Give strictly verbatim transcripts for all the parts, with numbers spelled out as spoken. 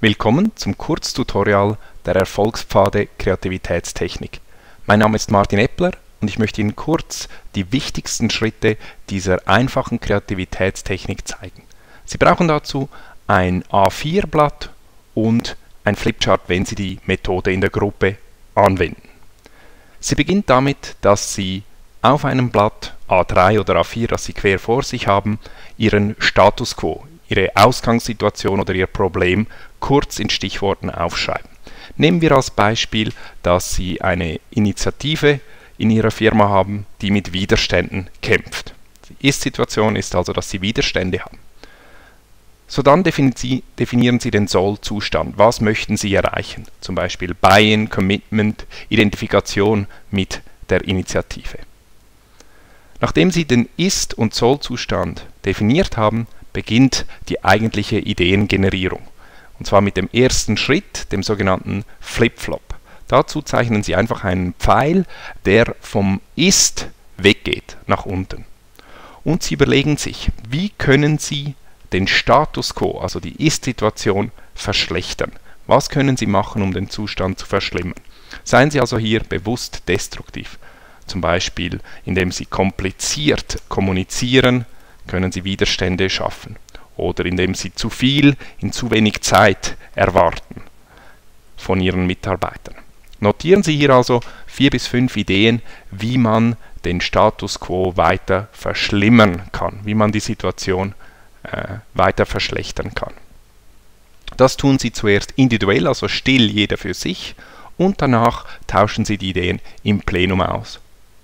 Willkommen zum Kurztutorial der Erfolgspfade Kreativitätstechnik. Mein Name ist Martin Eppler und ich möchte Ihnen kurz die wichtigsten Schritte dieser einfachen Kreativitätstechnik zeigen. Sie brauchen dazu ein A vier Blatt und ein Flipchart, wenn Sie die Methode in der Gruppe anwenden. Sie beginnt damit, dass Sie auf einem Blatt A drei oder A vier, das Sie quer vor sich haben, Ihren Status quo, Ihre Ausgangssituation oder Ihr Problem kurz in Stichworten aufschreiben. Nehmen wir als Beispiel, dass Sie eine Initiative in Ihrer Firma haben, die mit Widerständen kämpft. Die Ist-Situation ist also, dass Sie Widerstände haben. So, dann definieren Sie den Soll-Zustand. Was möchten Sie erreichen? Zum Beispiel Buy-in, Commitment, Identifikation mit der Initiative. Nachdem Sie den Ist- und Soll-Zustand definiert haben, beginnt die eigentliche Ideengenerierung. Und zwar mit dem ersten Schritt, dem sogenannten Flip-Flop. Dazu zeichnen Sie einfach einen Pfeil, der vom Ist weggeht, nach unten. Und Sie überlegen sich, wie können Sie den Status quo, also die Ist-Situation, verschlechtern. Was können Sie machen, um den Zustand zu verschlimmern? Seien Sie also hier bewusst destruktiv. Zum Beispiel, indem Sie kompliziert kommunizieren, können Sie Widerstände schaffen. Oder indem Sie zu viel in zu wenig Zeit erwarten von Ihren Mitarbeitern. Notieren Sie hier also vier bis fünf Ideen, wie man den Status quo weiter verschlimmern kann, wie man die Situation äh, weiter verschlechtern kann. Das tun Sie zuerst individuell, also still jeder für sich, und danach tauschen Sie die Ideen im Plenum aus.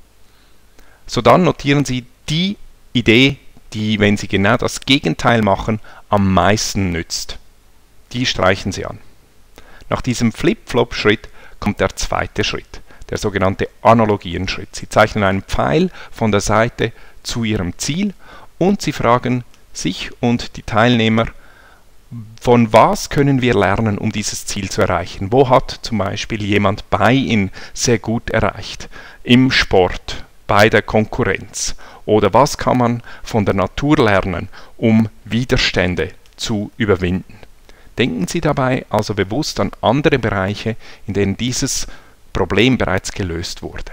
So, dann notieren Sie die Idee, die, wenn Sie genau das Gegenteil machen, am meisten nützt. Die streichen Sie an. Nach diesem Flip-Flop-Schritt kommt der zweite Schritt, der sogenannte Analogienschritt. Sie zeichnen einen Pfeil von der Seite zu Ihrem Ziel und Sie fragen sich und die Teilnehmer, von was können wir lernen, um dieses Ziel zu erreichen? Wo hat zum Beispiel jemand Buy-in sehr gut erreicht? Im Sport, bei der Konkurrenz? Oder was kann man von der Natur lernen, um Widerstände zu überwinden? Denken Sie dabei also bewusst an andere Bereiche, in denen dieses Problem bereits gelöst wurde.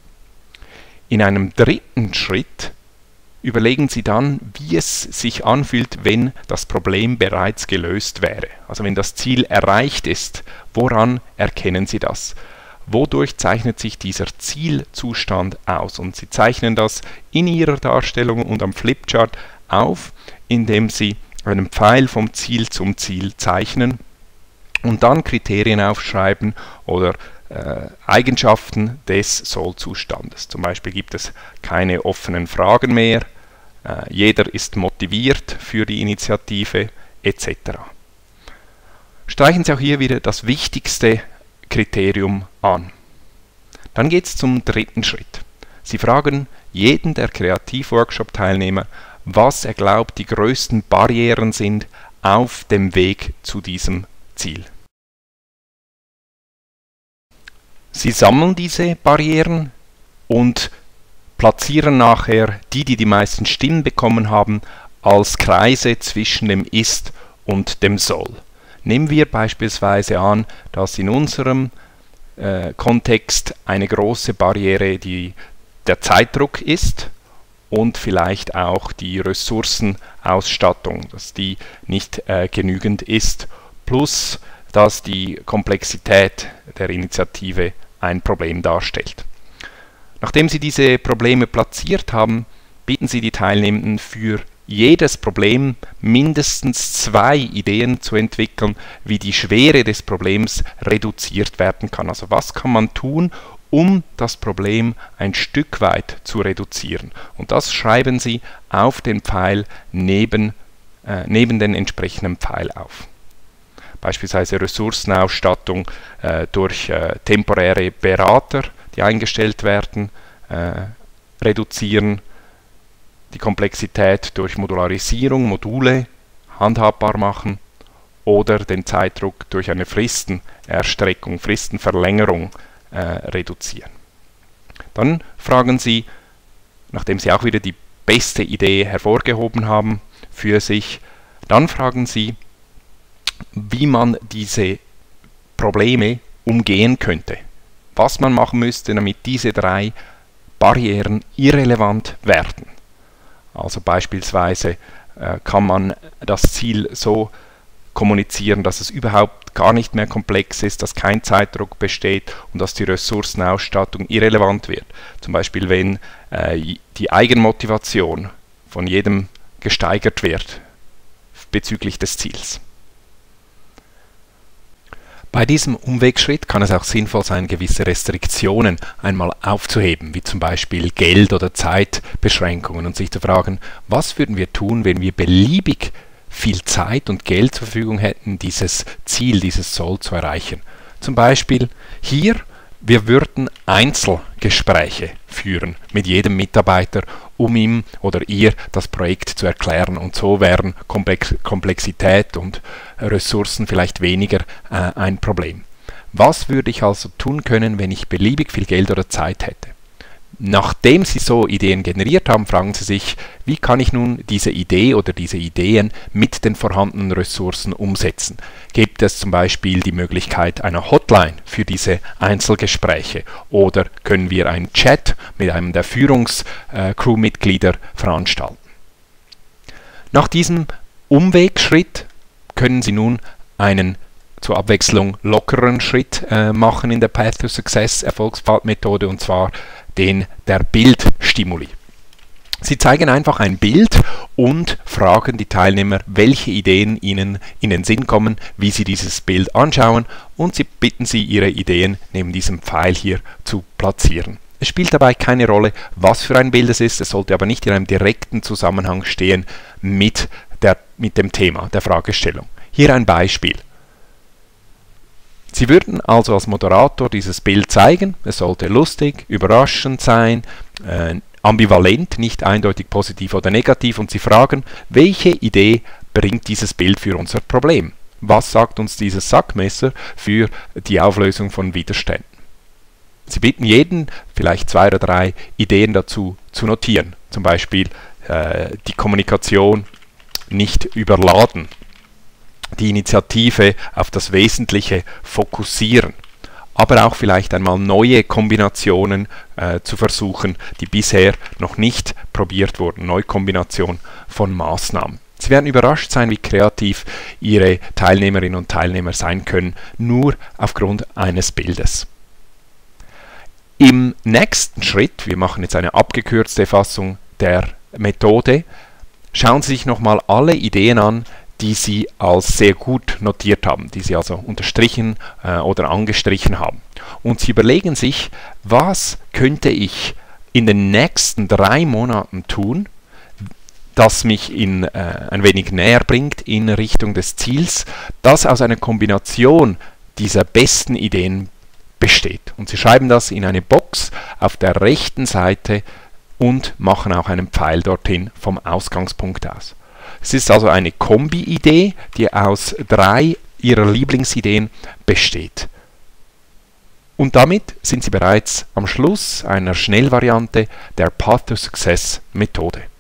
In einem dritten Schritt überlegen Sie dann, wie es sich anfühlt, wenn das Problem bereits gelöst wäre. Also wenn das Ziel erreicht ist, woran erkennen Sie das? Wodurch zeichnet sich dieser Zielzustand aus? Und Sie zeichnen das in Ihrer Darstellung und am Flipchart auf, indem Sie einen Pfeil vom Ziel zum Ziel zeichnen und dann Kriterien aufschreiben oder äh, Eigenschaften des Soll-Zustandes. Zum Beispiel gibt es keine offenen Fragen mehr, äh, jeder ist motiviert für die Initiative et cetera. Streichen Sie auch hier wieder das wichtigste Kriterium an. Dann geht es zum dritten Schritt. Sie fragen jeden der Kreativworkshop-Teilnehmer, was er glaubt, die größten Barrieren sind auf dem Weg zu diesem Ziel. Sie sammeln diese Barrieren und platzieren nachher die, die die meisten Stimmen bekommen haben, als Kreise zwischen dem Ist und dem Soll. Nehmen wir beispielsweise an, dass in unserem äh, Kontext eine große Barriere die, der Zeitdruck ist und vielleicht auch die Ressourcenausstattung, dass die nicht äh, genügend ist, plus dass die Komplexität der Initiative ein Problem darstellt. Nachdem Sie diese Probleme platziert haben, bitten Sie die Teilnehmenden für jedes Problem mindestens zwei Ideen zu entwickeln, wie die Schwere des Problems reduziert werden kann. Also was kann man tun, um das Problem ein Stück weit zu reduzieren. Und das schreiben Sie auf den Pfeil neben, äh, neben den entsprechenden Pfeil auf. Beispielsweise Ressourcenausstattung äh, durch äh, temporäre Berater, die eingestellt werden, äh, reduzieren, die Komplexität durch Modularisierung, Module handhabbar machen oder den Zeitdruck durch eine Fristenerstreckung, Fristenverlängerung äh, reduzieren. Dann fragen Sie, nachdem Sie auch wieder die beste Idee hervorgehoben haben für sich, dann fragen Sie, wie man diese Probleme umgehen könnte. Was man machen müsste, damit diese drei Barrieren irrelevant werden. Also beispielsweise äh, kann man das Ziel so kommunizieren, dass es überhaupt gar nicht mehr komplex ist, dass kein Zeitdruck besteht und dass die Ressourcenausstattung irrelevant wird. Zum Beispiel, wenn äh, die Eigenmotivation von jedem gesteigert wird bezüglich des Ziels. Bei diesem Umwegschritt kann es auch sinnvoll sein, gewisse Restriktionen einmal aufzuheben, wie zum Beispiel Geld- oder Zeitbeschränkungen, und sich zu fragen, was würden wir tun, wenn wir beliebig viel Zeit und Geld zur Verfügung hätten, dieses Ziel, dieses Soll zu erreichen. Zum Beispiel hier, wir würden Einzelgespräche führen mit jedem Mitarbeiter, um ihm oder ihr das Projekt zu erklären, und so wären Komplexität und Ressourcen vielleicht weniger äh, ein Problem. Was würde ich also tun können, wenn ich beliebig viel Geld oder Zeit hätte? Nachdem Sie so Ideen generiert haben, fragen Sie sich, wie kann ich nun diese Idee oder diese Ideen mit den vorhandenen Ressourcen umsetzen? Gibt es zum Beispiel die Möglichkeit einer Hotline für diese Einzelgespräche, oder können wir einen Chat mit einem der Führungs-Crew-Mitglieder veranstalten? Nach diesem Umwegschritt können Sie nun einen zur Abwechslung lockeren Schritt äh, machen in der Path to Success Erfolgspfad-Methode, und zwar den der Bildstimuli. Sie zeigen einfach ein Bild und fragen die Teilnehmer, welche Ideen ihnen in den Sinn kommen, wie sie dieses Bild anschauen, und sie bitten sie, ihre Ideen neben diesem Pfeil hier zu platzieren. Es spielt dabei keine Rolle, was für ein Bild es ist, es sollte aber nicht in einem direkten Zusammenhang stehen mit, der, mit dem Thema der Fragestellung. Hier ein Beispiel. Sie würden also als Moderator dieses Bild zeigen. Es sollte lustig, überraschend sein, äh, ambivalent, nicht eindeutig positiv oder negativ, und Sie fragen, welche Idee bringt dieses Bild für unser Problem? Was sagt uns dieses Sackmesser für die Auflösung von Widerständen? Sie bitten jeden, vielleicht zwei oder drei Ideen dazu zu notieren. Zum Beispiel äh, die Kommunikation nicht überladen. Die Initiative auf das Wesentliche fokussieren, aber auch vielleicht einmal neue Kombinationen äh, zu versuchen, die bisher noch nicht probiert wurden, Neukombination von Maßnahmen. Sie werden überrascht sein, wie kreativ Ihre Teilnehmerinnen und Teilnehmer sein können, nur aufgrund eines Bildes. Im nächsten Schritt, wir machen jetzt eine abgekürzte Fassung der Methode, schauen Sie sich nochmal alle Ideen an, die Sie als sehr gut notiert haben, die Sie also unterstrichen äh, oder angestrichen haben. Und Sie überlegen sich, was könnte ich in den nächsten drei Monaten tun, das mich in, äh, ein wenig näher bringt in Richtung des Ziels, das aus einer Kombination dieser besten Ideen besteht. Und Sie schreiben das in eine Box auf der rechten Seite und machen auch einen Pfeil dorthin vom Ausgangspunkt aus. Es ist also eine Kombi-Idee, die aus drei Ihrer Lieblingsideen besteht. Und damit sind Sie bereits am Schluss einer Schnellvariante der Path to Success Methode.